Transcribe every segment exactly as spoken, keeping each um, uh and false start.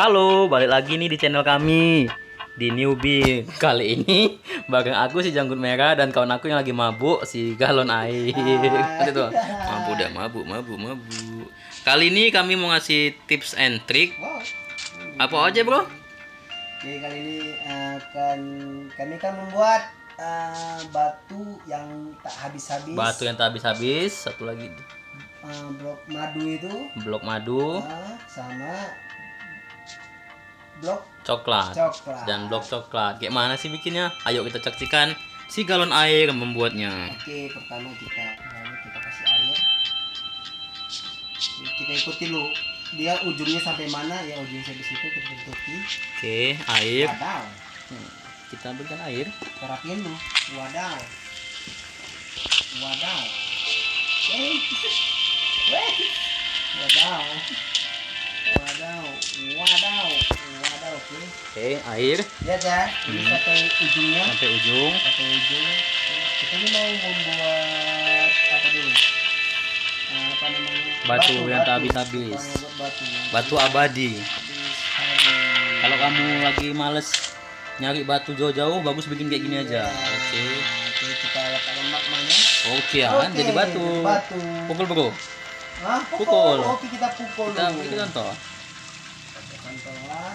Halo, balik lagi nih di channel kami di Newbie. Kali ini bareng aku si Janggut Merah dan kawan aku yang lagi mabuk si galon air. Nanti tuh, mabuk dah, mabuk, mabuk, mabuk. Kali ini kami mau ngasih tips and trick. Apa aja, Bro? Oke, kali ini akan kami akan membuat uh, batu yang tak habis-habis. Batu yang tak habis-habis. Satu lagi uh, blok madu itu. Blok madu. Uh, sama blok coklat. coklat dan blok coklat. Kayak mana sih bikinnya? Ayo kita saksikan si galon air membuatnya. Oke, pertama kita lalu kita kasih air. Kita ikuti dulu dia ujungnya sampai mana ya, ujungnya sampai situ kita ikuti. Oke, air. Wadaw. Hmm, kita berikan air. Terapin dulu. Wadaw. Wadaw. Eh. Wadaw. Wadaw. Wadaw. Wadaw. Oke. Oke, air. Lihat ya, ini Hmm. sampai ujungnya. Sampai ujung. Sampai ujung. Kita ini mau membuat apa dulu? Uh, apa namanya? Batu, yang tak habis-habis. Kita mau buat batu. Batu abadi. Habis-habis. Kalau kamu lagi males nyari batu jauh-jauh, bagus bikin kayak gini aja. Ya. Oke. Oke, kita letakkan magmanya. Oke ya, kan Oke, jadi batu. Batu. Pukul, Bro. Hah? Pukul. Pukul. Oke, kita pukul Kita dulu. kita contoh. Contoh lah.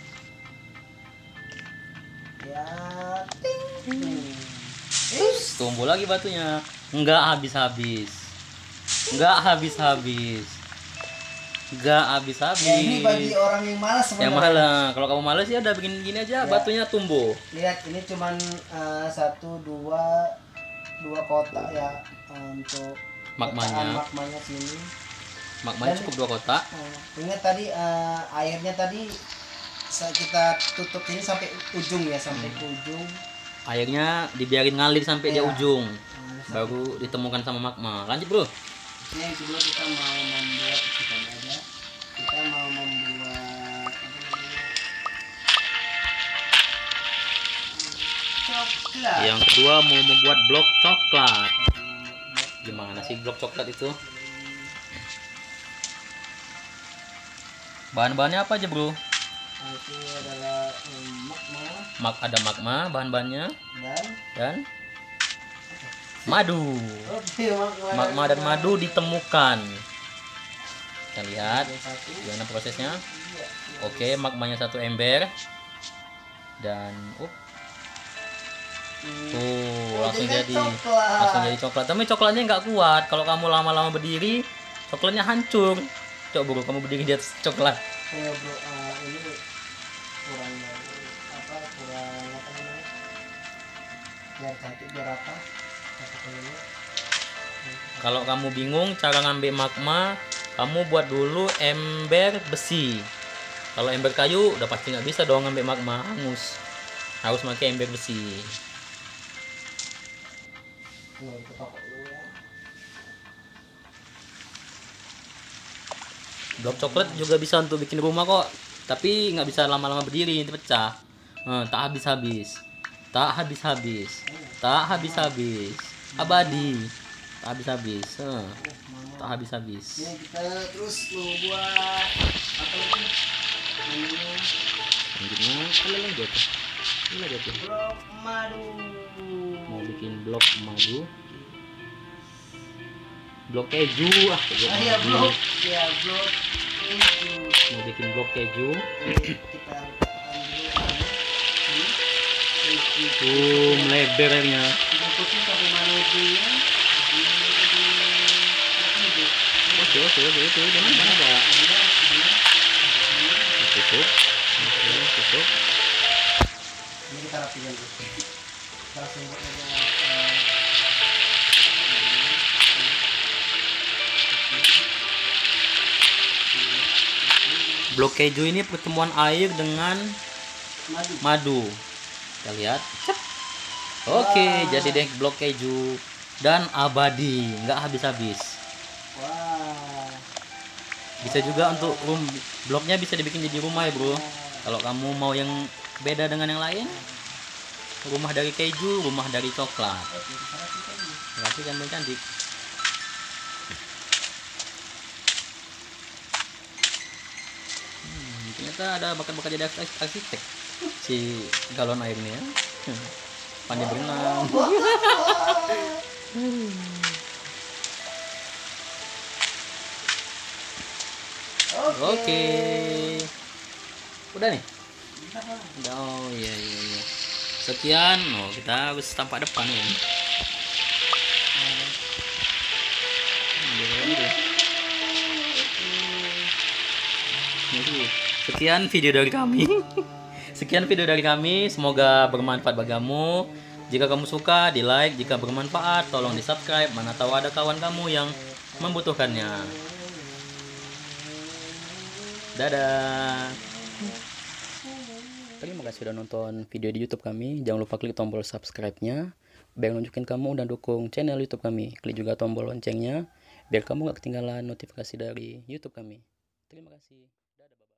Ya, ting. Terus Tumbuh lagi batunya. Enggak habis-habis. Enggak habis-habis. Enggak habis-habis. ya, ini bagi orang yang malas Yang sebenarnya. malah, kalau kamu males ya udah bikin gini aja, Ya. batunya tumbuh. Lihat, ini cuman uh, satu dua dua kotak ya untuk Magmanya. letakkan magmanya sini. Magmanya Dan- cukup dua kotak. Uh, ingat tadi uh, airnya tadi sa- kita tutup ini sampai ujung ya, sampai ke ujung. Airnya dibiarin ngalir sampai dia Iya. ujung, Uh, sampai- baru ditemukan sama magma. Lanjut, Bro. Ini yang kedua kita mau membuat kita aja. Kita mau membuat apa namanya? Coklat. Yang kedua mau membuat blok coklat. Gimana sih blok coklat itu? Bahan-bahannya apa aja, Bro? Itu adalah um, magma Mak ada magma, bahan-bahannya dan dan madu. oke, magma, Magma dan madu ditemukan. Kita lihat Yang satu. gimana prosesnya. Iya. Oke, magmanya satu ember dan up, Hmm. tuh Oh, langsung jadi jadi coklat. langsung jadi coklat. Tapi coklatnya nggak kuat. Kalau kamu lama-lama berdiri, coklatnya hancur. Coba, Bro, kamu berdiri di atas coklat. Ya, bro, uh, ini kurang apa kurang apa namanya? Biar cantik, biar rata. Rata ini. Kalau kamu bingung cara ngambil magma, kamu buat dulu ember besi. Kalau ember kayu udah pasti nggak bisa dong ngambil magma, hangus. Harus pakai ember besi. Ini kita tokok dulu ya. Blok coklat juga bisa untuk bikin rumah kok, tapi nggak bisa lama-lama berdiri, nanti pecah. Eh, tak habis-habis, tak habis-habis, tak habis-habis, abadi, tak habis-habis, eh, Oh, mama. tak habis-habis. Ini kita terus membuat apa lagi? Namanya Selanjutnya, kalian lanjut. Ini lagi tuh. blok madu. Mau bikin blok madu, blok keju, ah, blok Ah, ya madu. blok, ya blok itu. Mau bikin blok keju, Oke, kita letakkan dulu air. Ini. Ini. tuh melebar airnya. Kita ikuti sampai mana ujungnya. Ujung, ujung, ujung. Oke, oke, oke, oke, jangan mana pak. Ini, ini, ini. Tutup, oke, tutup. Ini kita rapikan dulu. Kita langsung buat aja. eh, Blok keju ini pertemuan air dengan Madu. madu. Kita lihat. Cep. Oke, Wah. jadi deh blok keju dan abadi, nggak habis-habis. Wah. Bisa juga untuk room bloknya bisa dibikin jadi rumah ya, Bro. Kalau kamu mau yang beda dengan yang lain, rumah dari keju, rumah dari coklat. Oke, kita rapikan dulu. Tapi kan cantik. Ternyata ada bakat-bakat jadi arsitek arsitek si galon air ini ya. Pandai berenang. Oke. Udah nih? Udah. Oh iya iya iya. Sekian. Oh, kita harus tampak depan ya. Sekian video dari kami. Sekian video dari kami. Semoga bermanfaat bagimu. Jika kamu suka, di like. Jika bermanfaat, tolong di subscribe. Mana tahu ada kawan kamu yang membutuhkannya. Dadah. Terima kasih sudah nonton video di YouTube kami. Jangan lupa klik tombol subscribe-nya biar nunjukin kamu dan dukung channel YouTube kami. Klik juga tombol loncengnya biar kamu gak ketinggalan notifikasi dari YouTube kami. Terima kasih. Dadah, bye-bye.